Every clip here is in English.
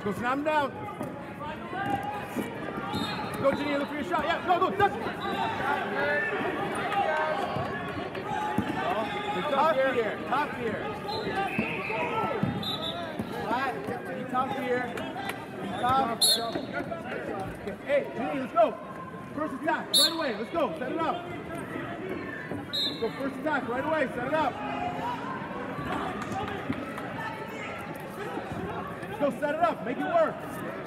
Go slam him down. Go, Janine, look for your shot. Yeah, go, touch it. Top here, top here. Flat, be top here. Be top. Hey, Janine, let's go. First attack, right away. Let's go, set it up. Let's go first attack, right away, set it up. Let's go set it up, make it work.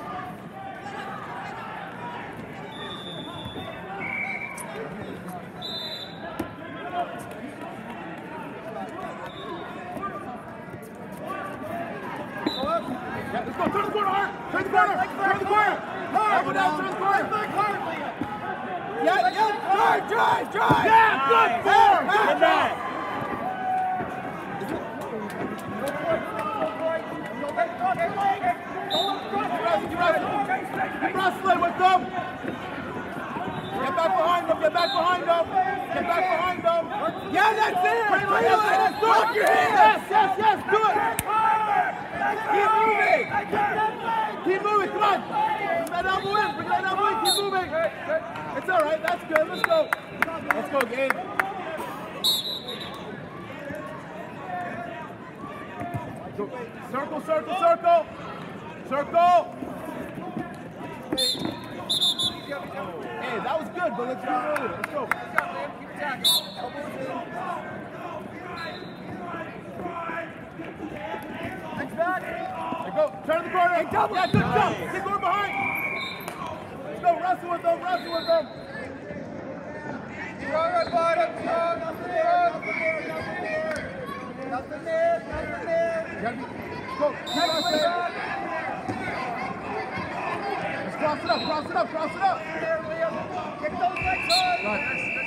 Yeah, let's go, turn the corner hard! Turn the corner! Turn the corner! Hard! Go down, turn the corner! Yeah, drive! Yeah, good form! Good that! Keep wrestling with them! Get back behind them! Get back behind them! Get back behind them! Yeah, that's it! Let's do it! Yes! Do it! Keep moving! Keep moving! Come on! Bring that elbow in! Bring that elbow in! Keep moving! It's all right. That's good. Let's go. Let's go, Gabe. Circle, circle, circle. Circle. Hey, that was good, but let's go earlier. Let's go. Keep attacking. Next back. There go. Turn the corner. Hey, double. Yeah, good jump. Keep going behind. Let's go. Wrestle with them. Wrestle with them. Strong on bottom. Strong. Nothing there. Nothing there. Let's go. Let's cross it up. Cross it up. Cross it up. Get those legs on.